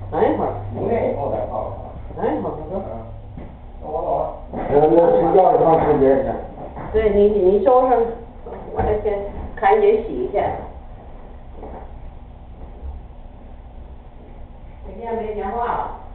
等一会儿。 5年以后再报。 等一会儿，哥哥。 那我走了。 那睡觉多长时间呢？ 对你收拾，我得先看你洗去。今天没电话了。